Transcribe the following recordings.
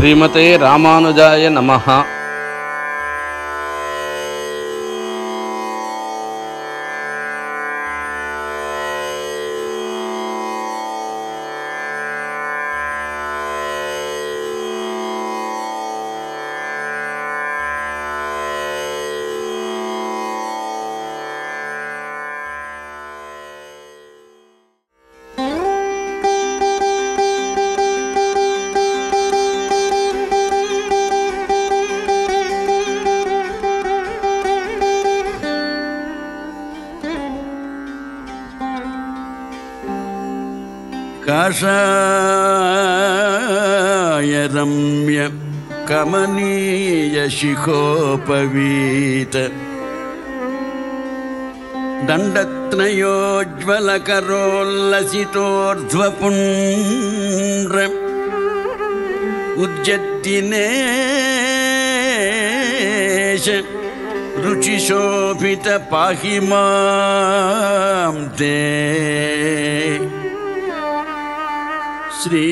ஸ்ரீமதே ராமானுஜாய நமஹ. காஷாய ரம்ய கமனீய சிகோபவீத தண்டத்னயோஜ்வல கரோல்லசிதோர்த்வபுண்ர உஜ்ஜத்தினேஷ ருச்சிசோபித பாஹி மாம் தே ஸ்ரீ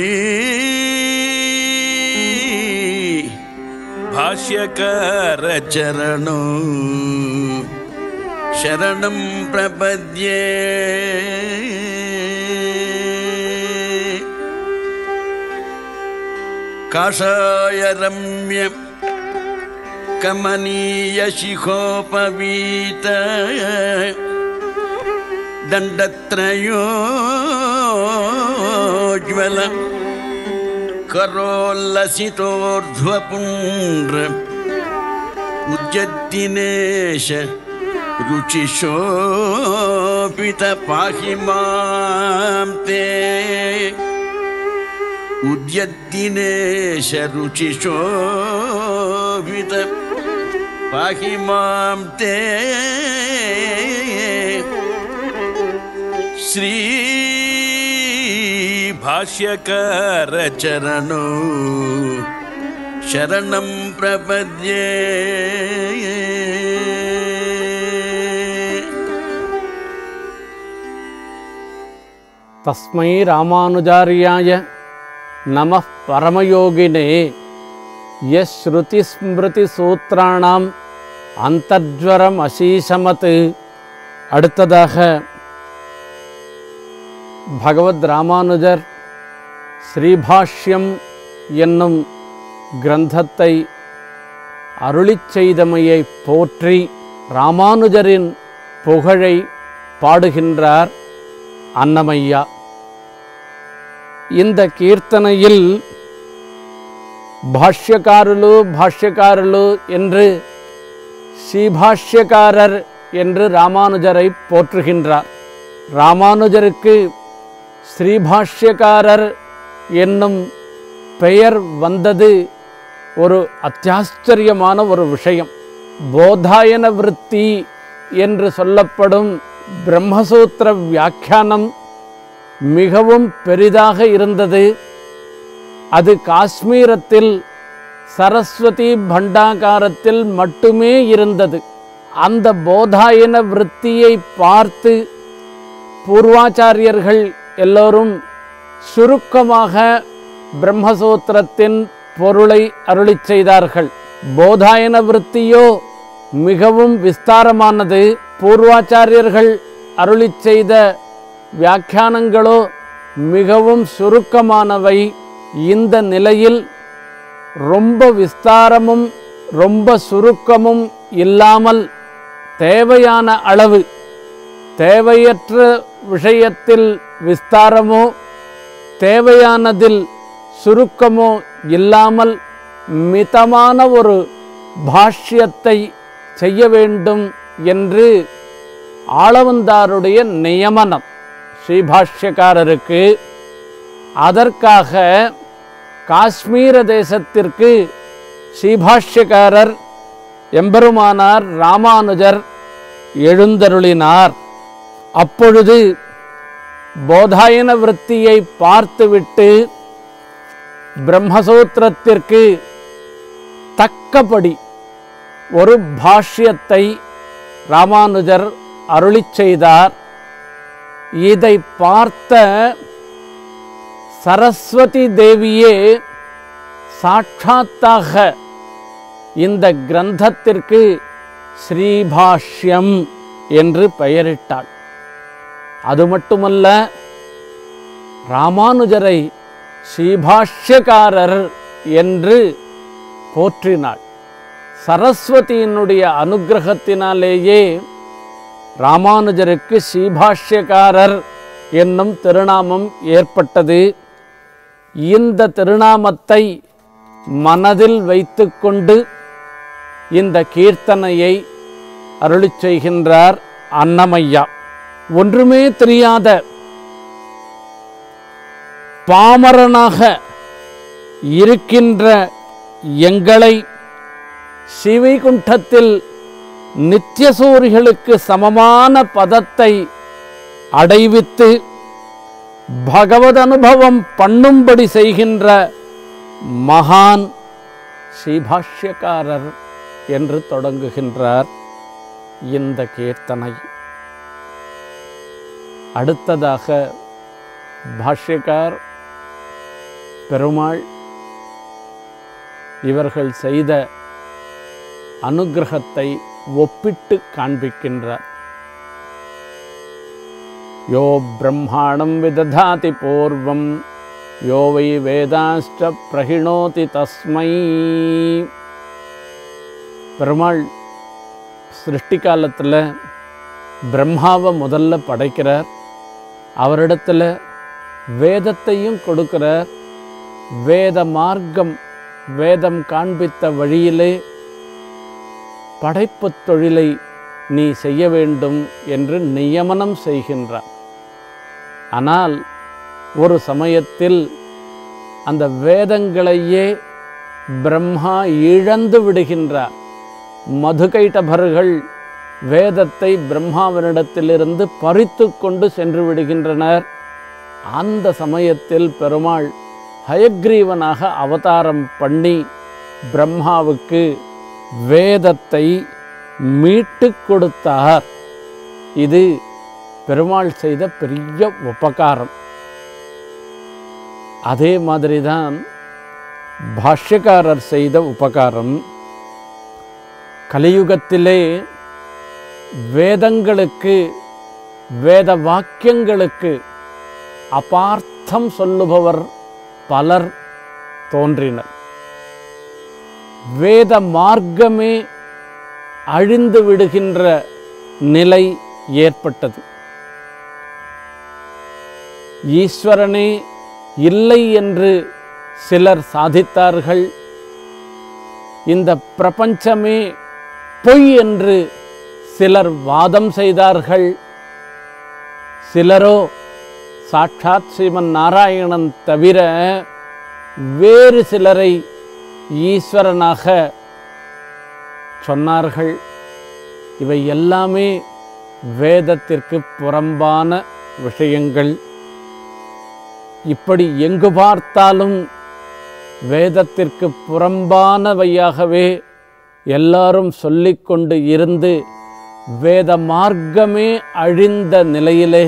பாஷ்யகார சரணோ சரணம் பிரபத்யே. காஷாய ரம்ய கமனீய சிகோபவீத தண்டத்ரயோஜ்வல கரோல்லசிதோர்த்வபுண்ர உஜ்ஜத்தினேஷ ருச்சிசோபித பாஹி மாம் தே. உஜ்ஜத்தினேஷ ருச்சிசோபித பாஹி மாம் தே. ஸ்ரீ பாஷ்யகார சரணோ சரணம் பிரபத்யே. தஸ்மை ராமானுஜாரியாய நமः பரமயோகினே யஸ் ஸ்ருதி ஸ்மிருதி சூத்ராணாம் அந்தர்ஜ்வரம் அசீசமத். அடுத்ததாக பகவத் ராமானுஜர் ஸ்ரீபாஷ்யம் என்னும் கிரந்தத்தை அருளிச் செய்தமையை போற்றி ராமானுஜரின் புகழை பாடுகின்றார் அன்னமையா. இந்த கீர்த்தனையில் பாஷ்யக்காருலு என்று ஸ்ரீபாஷ்யக்காரர் என்று ராமானுஜரை போற்றுகின்றார். ராமானுஜருக்கு ஸ்ரீபாஷ்யக்காரர் என்னும் பெயர் வந்தது ஒரு அத்தியாச்சரியமான ஒரு விஷயம். போதாயன விருத்தி என்று சொல்லப்படும் பிரம்மசூத்திர வியாக்கியானம் மிகவும் பெரிதாக இருந்தது. அது காஷ்மீரத்தில் சரஸ்வதி பண்டாகாரத்தில் மட்டுமே இருந்தது. அந்த போதாயன விருத்தியை பார்த்து பூர்வாச்சாரியர்கள் எல்லோரும் சுருக்கமாக பிரம்மசூத்திரத்தின் பொருளை அருளிச் செய்தார்கள். போதாயன விருத்தியோ மிகவும் விஸ்தாரமானது. பூர்வாச்சாரியர்கள் அருளிச் செய்த வியாக்கியானங்களோ மிகவும் சுருக்கமானவை. இந்த நிலையில் ரொம்ப விஸ்தாரமும் ரொம்ப சுருக்கமும் இல்லாமல் தேவையான அளவு, தேவையற்ற விஷயத்தில் விஸ்தாரமோ தேவையானதில் சுருக்கமோ இல்லாமல் மிதமான ஒரு பாஷ்யத்தை செய்ய வேண்டும் என்று ஆளவந்தாருடைய நியமனம் ஸ்ரீபாஷ்யக்காரருக்கு. அதற்காக காஷ்மீர தேசத்திற்கு ஸ்ரீபாஷ்யக்காரர் எம்பெருமானார் ராமானுஜர் எழுந்தருளினார். அப்பொழுது போதாயன விருத்தியை பார்த்துவிட்டு பிரம்மசூத்திரத்திற்கு தக்கபடி ஒரு பாஷ்யத்தை ராமானுஜர் அருளிச் செய்தார். இதை பார்த்த சரஸ்வதி தேவியே சாட்சாத்தாக இந்த கிரந்தத்திற்கு ஸ்ரீபாஷ்யம் என்று பெயரிட்டாள். அது மட்டுமல்ல, ராமானுஜரை ஸ்ரீபாஷ்யக்காரர் என்று போற்றினாள். சரஸ்வதியினுடைய அனுக்கிரகத்தினாலேயே ராமானுஜருக்கு ஸ்ரீபாஷ்யக்காரர் என்னும் திருநாமம் ஏற்பட்டது. இந்த திருநாமத்தை மனதில் வைத்துக்கொண்டு இந்த கீர்த்தனையை அருளிச் செய்கின்றார் அன்னமையா. ஒன்றுமே தெரியாத பாமரனாக இருக்கின்ற எங்களை ஸ்ரீவைகுண்டத்தில் நித்தியசூரிகளுக்கு சமமான பதத்தை அடைவித்து பகவத் அனுபவம் பண்ணும்படி செய்கின்ற மகான் ஸ்ரீபாஷ்யக்காரர் என்று தொடங்குகின்றார் இந்த கீர்த்தனை. அடுத்ததாக பாஷ்யக்கார், பெருமாள் இவர்கள் செய்த அனுக்கிரகத்தை ஒப்பிட்டு காண்பிக்கின்றார். யோ பிரம்மாணம் விததாதி பூர்வம் யோ வை வேதாஷ்ட பிரகிணோதி தஸ்மை. பெருமாள் சிருஷ்டி காலத்தில் பிரம்மாவை முதல்ல படைக்கிறார். அவரிடத்தில் வேதத்தையும் கொடுக்கிறார். வேத மார்க்கம், வேதம் காண்பித்த வழியிலே படைப்பு தொழிலை நீ செய்ய வேண்டும் என்று நியமனம் செய்கின்றார். ஆனால் ஒரு சமயத்தில் அந்த வேதங்களையே பிரம்மா இழந்து விடுகின்றார். மதுகைட்டபர்கள் வேதத்தை பிரம்மாவினிடத்திலிருந்து பறித்து கொண்டு சென்று விடுகின்றனர். அந்த சமயத்தில் பெருமாள் ஹயக்ரீவனாக அவதாரம் பண்ணி பிரம்மாவுக்கு வேதத்தை மீட்டு கொடுத்தார். இது பெருமாள் செய்த பெரிய உபகாரம். அதே மாதிரிதான் பாஷ்யக்காரர் செய்த உபகாரம். கலியுகத்திலே வேதங்களுக்கு, வேத வாக்கியங்களுக்கு அபார்த்தம் சொல்லுபவர் பலர் தோன்றினர். வேத மார்க்கமே அழிந்து விடுகின்ற நிலை ஏற்பட்டது. ஈஸ்வரனே இல்லை என்று சிலர் சாதித்தார்கள். இந்த பிரபஞ்சமே பொய் என்று சிலர் வாதம் செய்தார்கள். சிலரோ சாட்சாத் ஸ்ரீமன் நாராயணன் தவிர வேறு சிலரை ஈஸ்வரனாக சொன்னார்கள். இவை எல்லாமே வேதத்திற்கு புறம்பான விஷயங்கள். இப்படி எங்கு பார்த்தாலும் வேதத்திற்கு புறம்பானவையாகவே எல்லாரும் சொல்லிக்கொண்டு இருந்து வேத மார்க்கமே அழிந்த நிலையிலே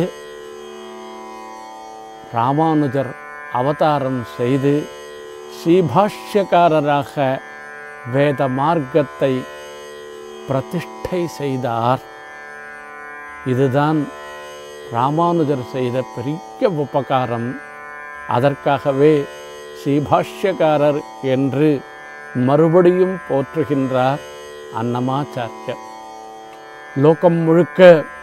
ராமானுஜர் அவதாரம் செய்து ஸ்ரீபாஷ்யக்காரராக வேத மார்க்கத்தை பிரதிஷ்டை செய்தார். இதுதான் ராமானுஜர் செய்த பெரிய உபகாரம். அதற்காகவே ஸ்ரீபாஷ்யக்காரர் என்று மறுபடியும் போற்றுகின்றார் அன்னமாச்சாரியர். லோகம் முழுக்க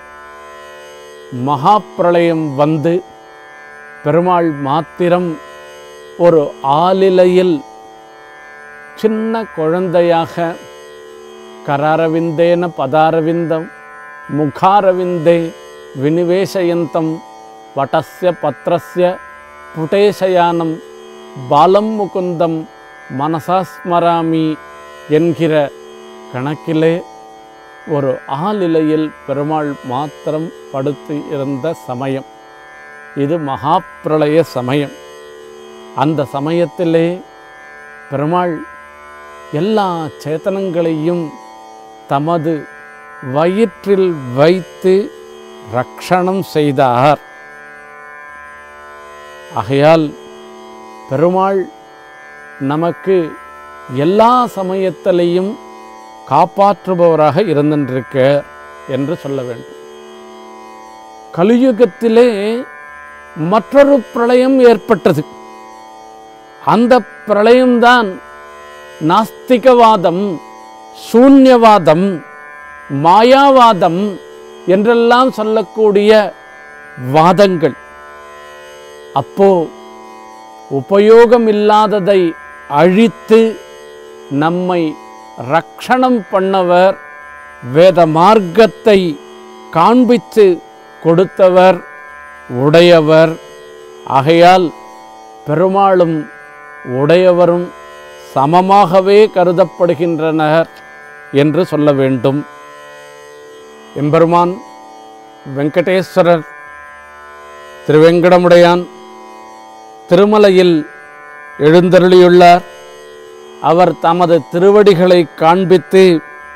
மகாப்பிரளயம் வந்து பெருமாள் மாத்திரம் ஒரு ஆலிலையில் சின்ன குழந்தையாக கராரவிந்தேன பதாரவிந்தம் முகாரவிந்தே வினிவேசயந்தம் வடஸ்ய பத்ரஸ்ய புடேசயானம் பாலம் முகுந்தம் மனசாஸ்மராமி என்கிற கணக்கிலே ஒரு ஆலிலையில் பெருமாள் மாத்திரம் படுத்து இருந்த சமயம். இது மகாப்பிரளய சமயம். அந்த சமயத்திலே பெருமாள் எல்லா சேத்தனங்களையும் தமது வயிற்றில் வைத்து ரக்ஷணம் செய்தார். ஆகையால் பெருமாள் நமக்கு எல்லா சமயத்திலையும் காப்பாற்றுபவராக இருந்திருக்க என்று சொல்ல வேண்டும். கலியுகத்திலே மற்றொரு பிரளயம் ஏற்பட்டது. அந்த பிரளயம்தான் நாஸ்திகவாதம், சூன்யவாதம், மாயாவாதம் என்றெல்லாம் சொல்லக்கூடிய வாதங்கள். அப்போ உபயோகமில்லாததை அழித்து நம்மை ரக்ஷணம் பண்ணவர், வேத மார்க்கத்தை காண்பித்து கொடுத்தவர், உடையவர். ஆகையால் பெருமாளும் உடையவரும் சமமாகவே கருதப்படுகின்றனர் என்று சொல்ல வேண்டும். எம்பெருமான் வெங்கடேஸ்வரர் திருவேங்கடமுடையான் திருமலையில் எழுந்தருளியுள்ளார். அவர் தமது திருவடிகளை காண்பித்து,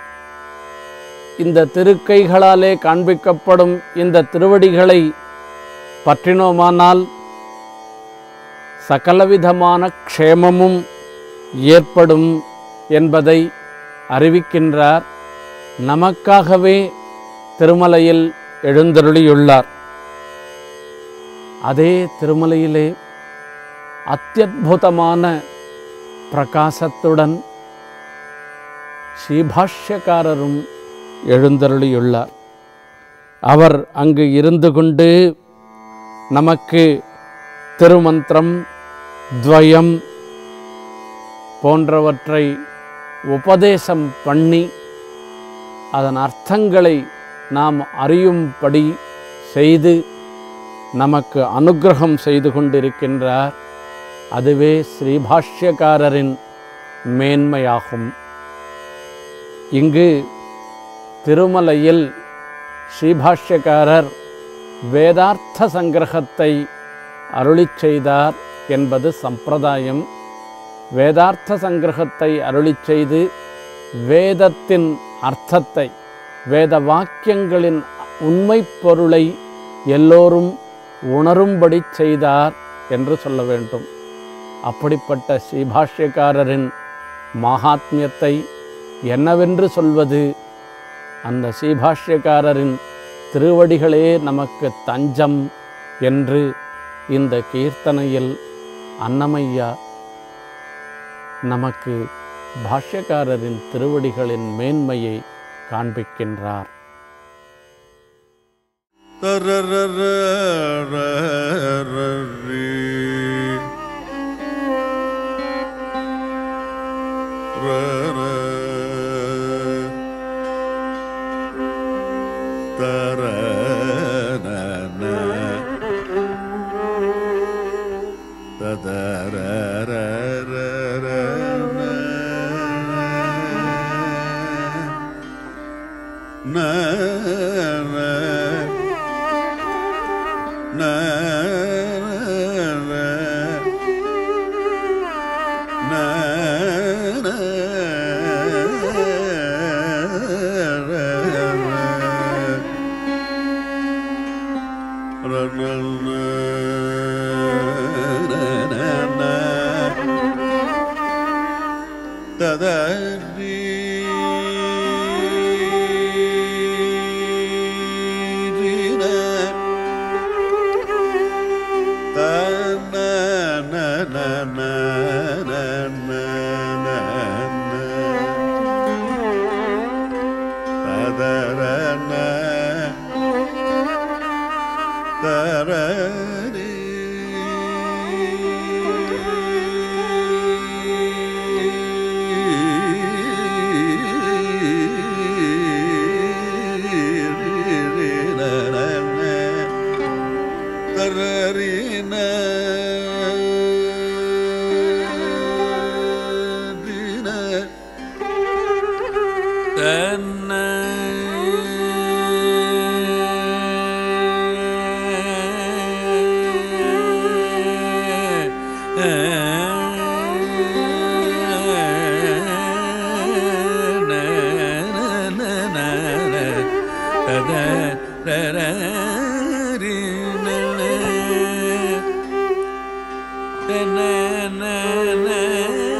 இந்த திருக்கைகளாலே காண்பிக்கப்படும் இந்த திருவடிகளை பற்றினோமானால் சகலவிதமான க்ஷேமமும் ஏற்படும் என்பதை அறிவிக்கின்றார். நமக்காகவே திருமலையில் எழுந்தருளியுள்ளார். அதே திருமலையிலே அத்யத்புதமான பிரகாசத்துடன் ஸ்ரீபாஷ்யக்காரரும் எழுந்தருளியுள்ளார். அவர் அங்கு இருந்து கொண்டு நமக்கு திருமந்திரம், துவயம் போன்றவற்றை உபதேசம் பண்ணி அதன் அர்த்தங்களை நாம் அறியும்படி செய்து நமக்கு அனுக்கிரகம் செய்து கொண்டிருக்கின்றார். அதுவே ஸ்ரீபாஷ்யக்காரரின் மேன்மையாகும். இங்கு திருமலையில் ஸ்ரீபாஷ்யக்காரர் வேதார்த்த சங்கிரகத்தை அருளிச் செய்தார் என்பது சம்பிரதாயம். வேதார்த்த சங்கிரகத்தை அருளிச் செய்து வேதத்தின் அர்த்தத்தை, வேத வாக்கியங்களின் உண்மை பொருளை எல்லோரும் உணரும்படி செய்தார் என்று சொல்ல வேண்டும். அப்படிப்பட்ட ஸ்ரீபாஷ்யக்காரரின் மகாத்மியத்தை என்னவென்று சொல்வது? அந்த ஸ்ரீபாஷ்யக்காரரின் திருவடிகளே நமக்கு தஞ்சம் என்று இந்த கீர்த்தனையில் அன்னமையா நமக்கு பாஷ்யக்காரரின் திருவடிகளின் மேன்மையை காண்பிக்கின்றார். na na na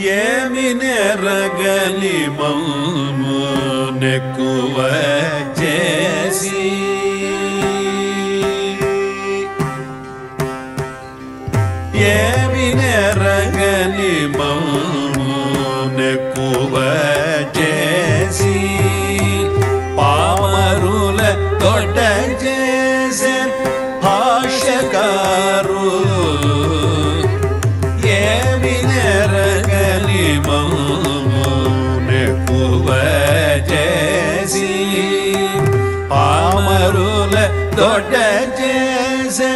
ఏమి నెరగని మమ్ము నెక్కువ చేసి ఏమి నెరగని మమ్ము నెక్కువ చేసి పామరుల తొడ చేసే భాష్యకారులు ఏమి నెరగని మమ్ము నెక్కువ చేసి పామరుల తొడ చేసే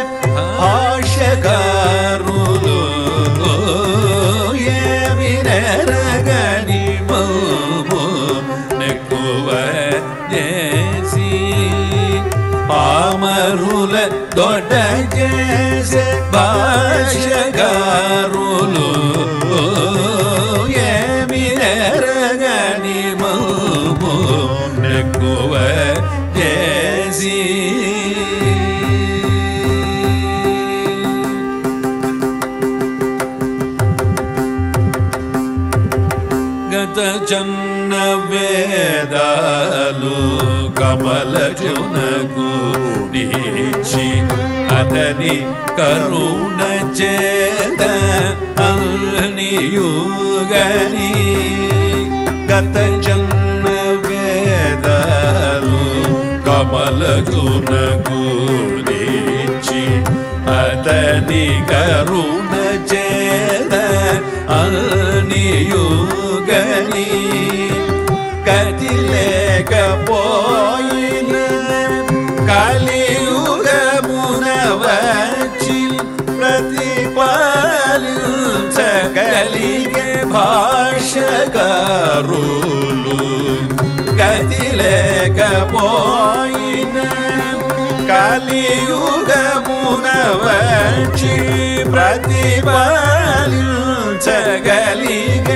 భాష్యకారులు ఏమి నెరగని మమ్ము నెక్కువ చేసి పామరుల దొడ్డ చేసే భాష్యకారులు ఏమి నెరగని మమ్ము నెక్కువ చేసి జన్న వేదాలు కమలజునకు నీచి అతని కరుణ చేత అనియుగని గత జన్న వేదాలు కమలజునకు నీచి అతని కరుణ చేత అనియుగని గతి లేకపోయిన కలియుగమున వచ్చి ప్రతిపాలించగలిగే భాష్యకారులు గతి లేకపోయిన కలియుగమున వచ్చి ప్రతిపాలించగలిగే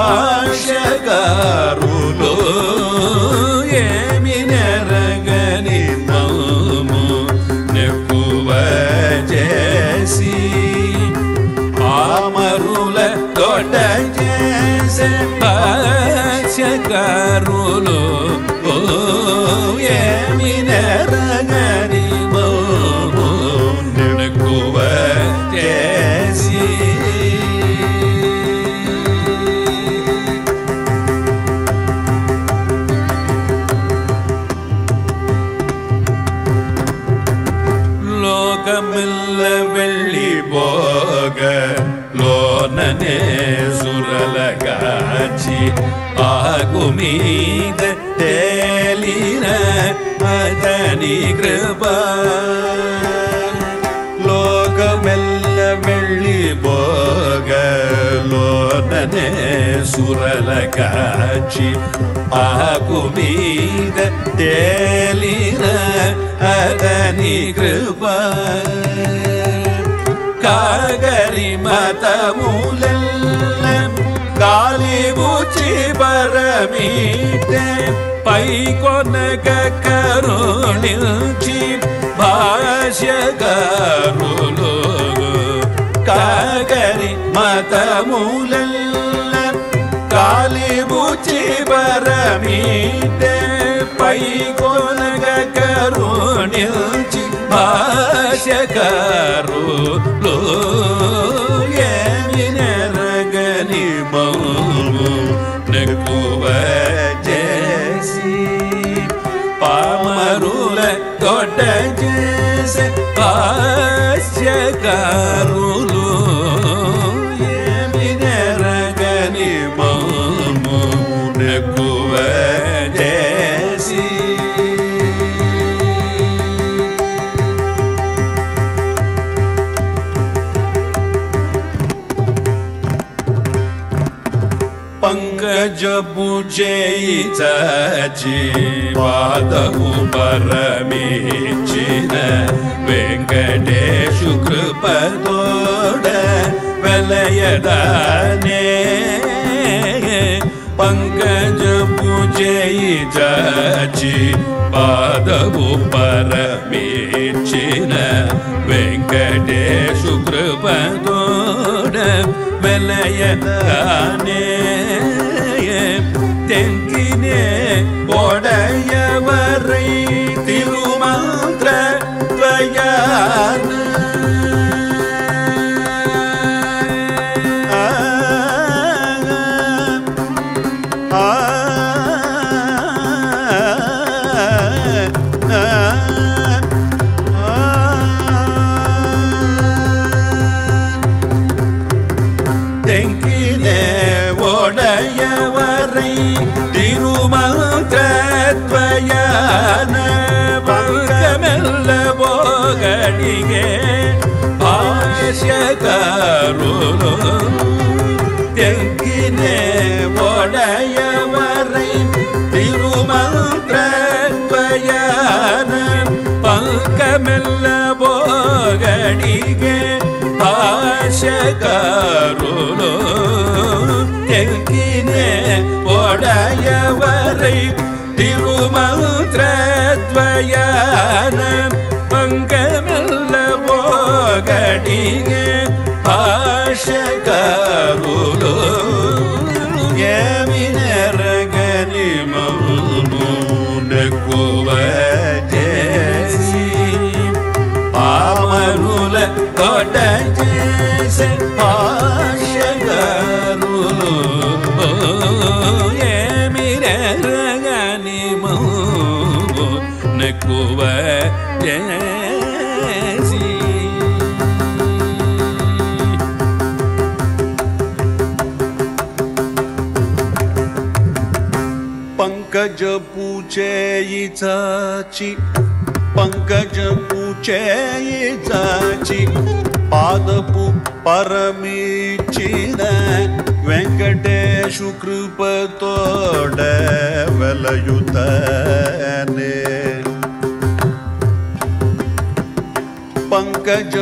భాష్యకారులు ఏమి నెరగని మమ్ము నెక్కువ చేసి పామరుల తొడ చేసే భాష్యకారులు ఏమి నెరగని మమ్ము నెక్కువ చేసి లోకమిల్ల వెళ్ళిపోగ లోననే సురలగాచి ఆగు మీద తేలిన అతని కృప లోకమెల్ల వెళ్ళిపోగ లోననే సురలగాచి ఆకు మీద తేలిన అతని కృప కాగరి మతములెల్ల గాలి బుచి పరమీటే పై కొనక కరుణించి భాష్యకారులు కాగరి మతములెల్ల గాలి బుచి పరమీటే పై కొనక కరుణించి భాష్యకారులు ఏమి నెరగని మమ్ము నెక్కువ చేసి పామరుల తొడ చేసే భాష్యకారులు ఏమి నెరగని మమ్ము నెక్కువ చేసి పంకజపు చేయి చాచి పాదము పరమించిన వెంకటేశు కృపతోడ వెలయదానే పంకజపు చేయి చాచి పాదము పరమించిన వెంకటేశు కృపతోడ வெலையதானே தெங்கினே உடையவரை திருமந்திர துவயான தெங்கினே உடையவரை திருமந்திரத்வயான பங்கமெல்ல போகடிகே பாஷ்யகாருலோ தெங்கினே உடையவரை திருமந்திரத்வயான பங்கமெல்ல போகடிகே பாஷ்யகாருலோ தெங்கினே உடையவரை திருமந்திரத்வயான பங்கமெல்ல போகடிகே பாஷ்யகாருலோ ஏமினரகனி மௌனக்குவஜேசி பாமருல கொடஜேசி பாஷ்யகாருலோ ஏமினரகனி மௌனக்குவஜேசி पंकज पूचेयिचाची पंकज पूचेयिचाची पादपु परमीचिन वेंकटेशु कृपतोड वेलयुतने पंकज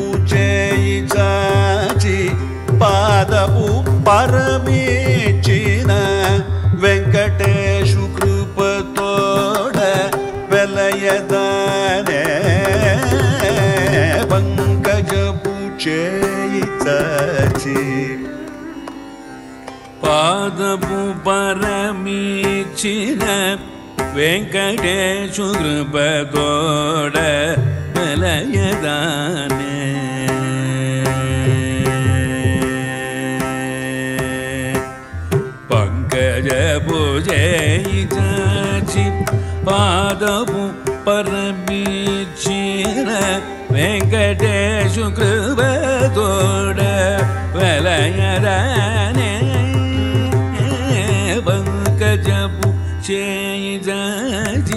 पूचेयिचाची पादपु परमीचिन वेंकटेशु कृपतोड वेलयदाने पंकज पूचेयिचाची पादपु परमीचिन वेंकटेशु कृपतोड वेलयदाने पंकज पूजयिचाची पादपु परमीचिन वेंकटेशु कृपतोड वेलयदाने पंकज पूजयिचाची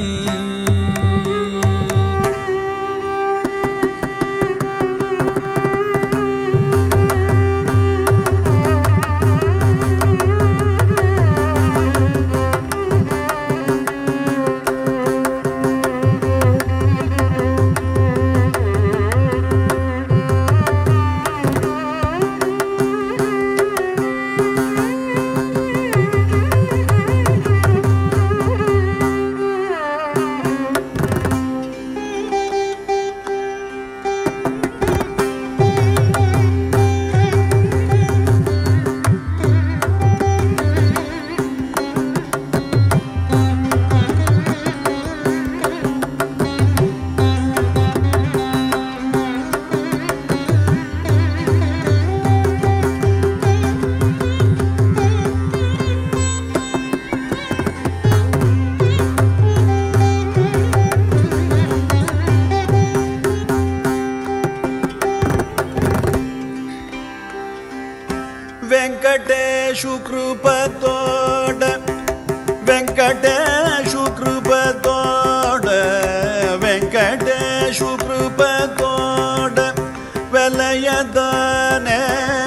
वेंकटेशु कृपतोड वेंकटेशु कृपतोड वेंकटेशु कृपतोड वेलयदाने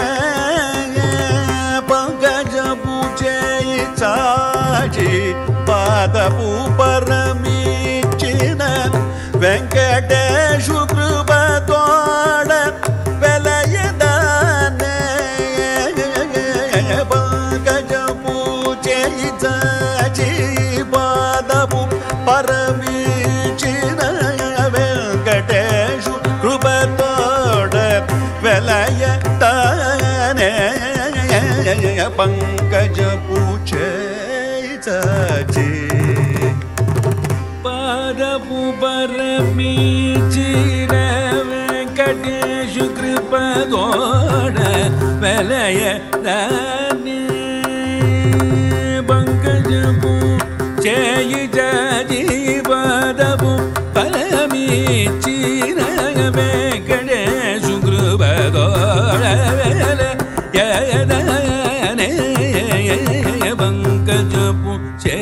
पंकज पूजयिचाची पादपु परमीचिन वेंकटेशु कृपतोड वेलयदाने पंकज पूजयिचाची पादपु परमीचिन वेंकटेशु कृपतोड वेलयदाने பரமீச்சிர வெங்கடேஷு கிருபதோட வெலய தானே பங்கஜபு ஜெய ஜீவதபு பரமீச்சிர வெங்கடேஷு கிருபதோட வெலய தானே பங்கஜபு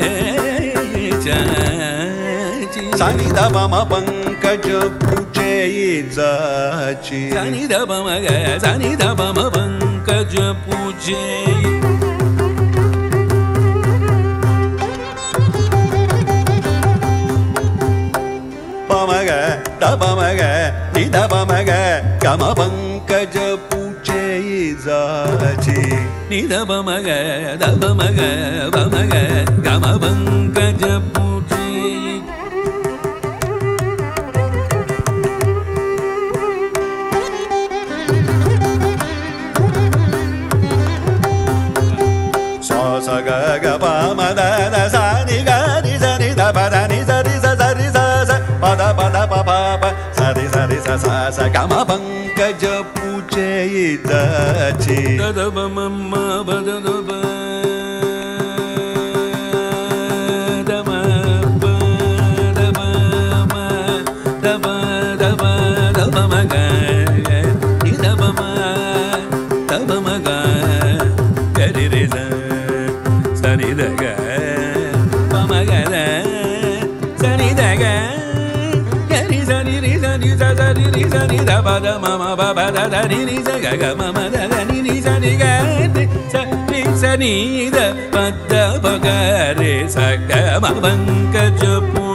Sani da bama pankaja pujeyizachi. Sani da bama pankaja pujeyi. Pamaga da bamaga ni da bamaga gama pankaja pujeyizachi. Ni da bamaga bamaga gama pankaja pujeyi. Saga ga pa ma da da sa ni ga ni sa ni da pa da ni sa ri sa sa pa da pa pa sa ri sa sa ga ma pankaja pujeyizachi. Da da ba ma ma ba da da ba da ma ba da ba ma da ba da ba da ba ma ga ni da ba ma ga ga ri ri sa Sani da ga, pa ma ga da, sani da ga, ga ri sa ni ri sa ni sa sa ri ri sa ni da ba da ma ma ba ba da da ni ri sa ga ga ma ma da da ni ri sa ni ga sa ri sa ni da pa da pa ga re sa ga ma pankaja